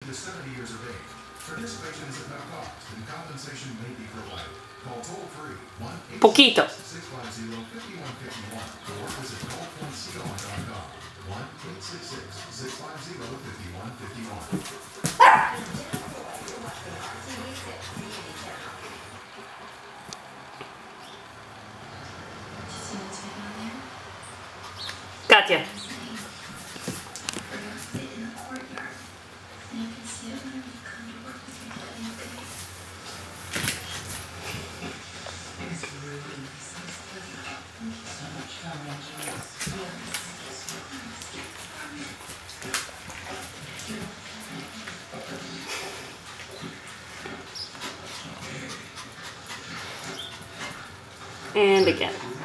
to 70 years of age. Participation is at no cost, and compensation may be provided. Call toll-free 1-866-650-5151 or visit call.con.com 1-866-650-5151. Katya. And again.